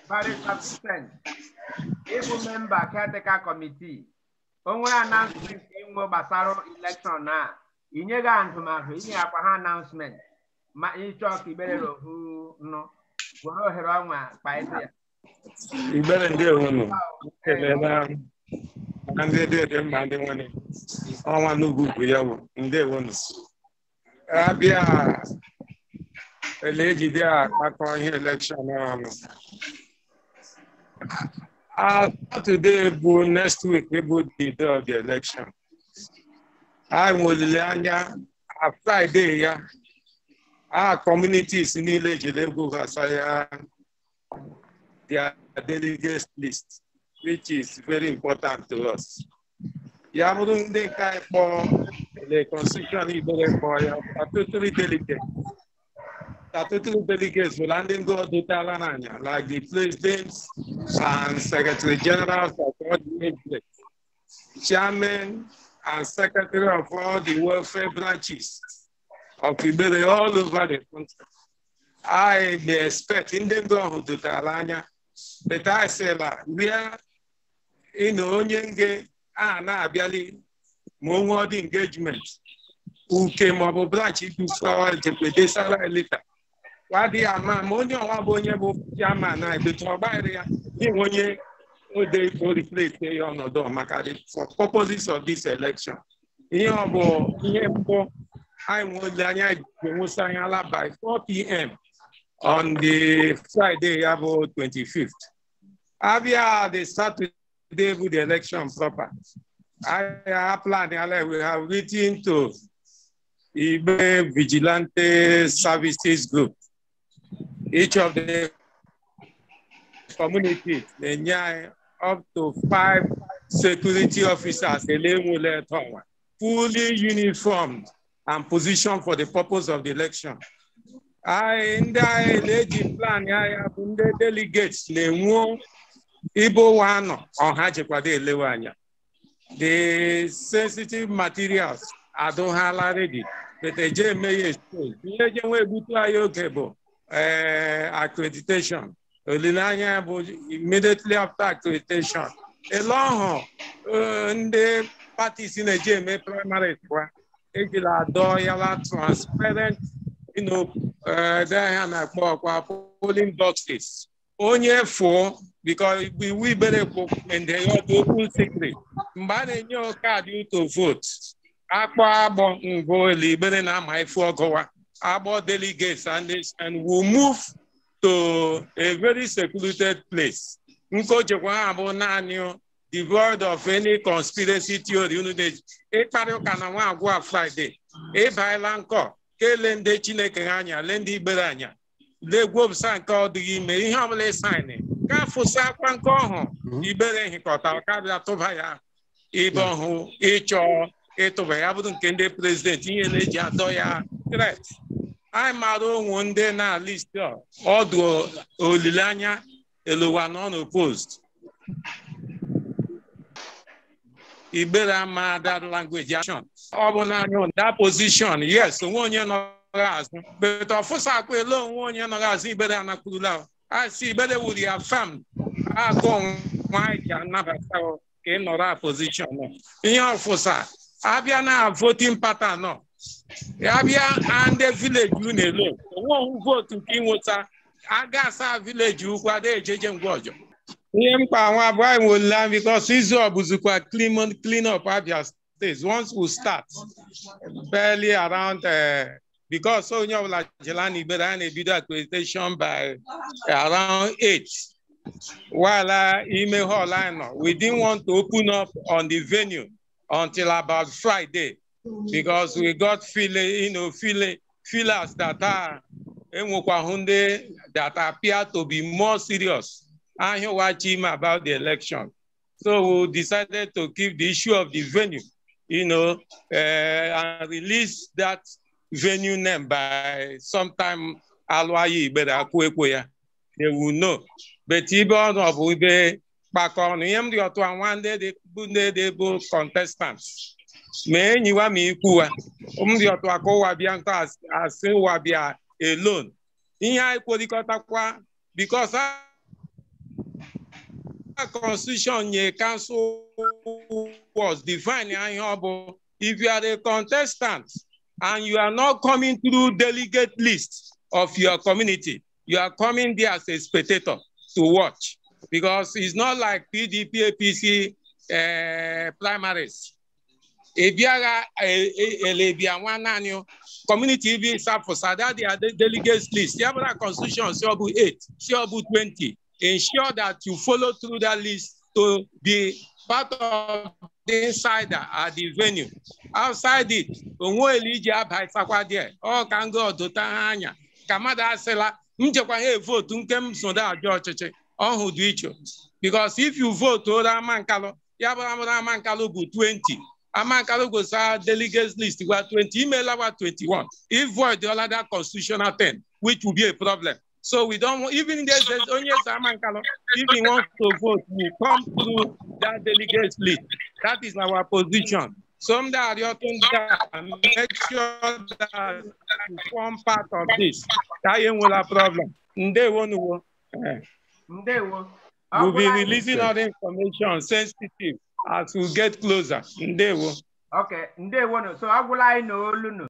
very sufficient. Even member caretaker committee. Onwe announcement in Basaro election now. In your hand to my announcement. Ma talk who no. Go ahead by there. You better do one. And they did them by the money. I want to go with you in their ones. Abia a lady there at election. Today, next week, we would be the election. I will learn a Friday. Our communities in the village, they go as their delegates list, which is very important to us. Yaburun de Kai for the constitutionally for statutory delegates. Statutory delegates will landing go to Talananya, like the presidents and secretary generals of all the chairman and secretary of all the welfare branches of Ibere all over the country. I expect in them go to Talanya, but I say we are in Onyenge and Abiali more engagement who came up with branch to flower the salary later. What the ammonia or Yaman, I be to buy the day for the place they on the door, Macadi, for purposes of this election. I will sign by 4 p.m. on the Friday, about 25th. Avia, they start today with the election proper. I plan, we have written to Ibe Vigilante Services Group. Each of the communities, they up to 5 security officers, fully uniformed and positioned for the purpose of the election. In the plan, I have the delegates, the sensitive materials, I don't have already, but the may accreditation. Immediately after accreditation, along the parties in the GMA primary. Transparent, polling boxes. Only 4 because we better book and they are open secret. Mbane your card you to vote. Aqua bon go liberating my 4 goa. About delegates and we'll move to a very secluded place. Devoid of any conspiracy theory, Friday. Bailanco, Kelende Chinekanya, Lendi Beranya. The group sang called the email, Hamlet signing. Kafusa Panko, Ibere Hikota, Kabla Tovaya, Ibon, Echo, Etovaya, Kende President, Ieleja Doya, threat. I'm out one day now, list all the Olilanya, Eluanon opposed. Ibera that language action. That position, yes, one year no gas. But of course, I will alone 1 year no gas. Ibera na kula. I see better would have found. I go my another in no position. In your fossa, Abia voting pattern no. Abia and the village unit low. One who vote to King Water. Agasa village you got a JJ Gojo. Because his job was to clean up Abia States. Once we start, barely around, because so you know, like Jelani Berani did accreditation by around 8. While email line, we didn't want to open up on the venue until about Friday because we got feelers that are that appear to be more serious. I hear what him about the election. So we decided to keep the issue of the venue, and release that venue name by sometime Alwayi Berakwekoya. They will know. But even of we back on him, the other one day they both contestants. Me you want me kuwa. The other Wabianka as Wabia alone. In I because constitution ye council was defined if you are a contestant and you are not coming through delegate list of your community, you are coming there as a spectator to watch, because it's not like PDP, APC primaries. If you are a community visa for Sada, the delegates list, you have a constitution, Siobu 8, Siobu 20. Ensure that you follow through that list to be part of the insider at the venue. Outside it, all can go to Tahanya. Kamada Sela, vote, because if you vote to Amankalo, Yabamankalo 20. Amankalo goes our delegates list, we are 20, email about 21. If void the other constitutional 10, which will be a problem. So we don't, even there's only Amankalo, if he wants to vote, we come through that delegates list. That is our position. Some that you make sure that you form part of this. That ain't a problem. They won't. We'll be releasing all the information sensitive as we get closer. Okay. So I will know.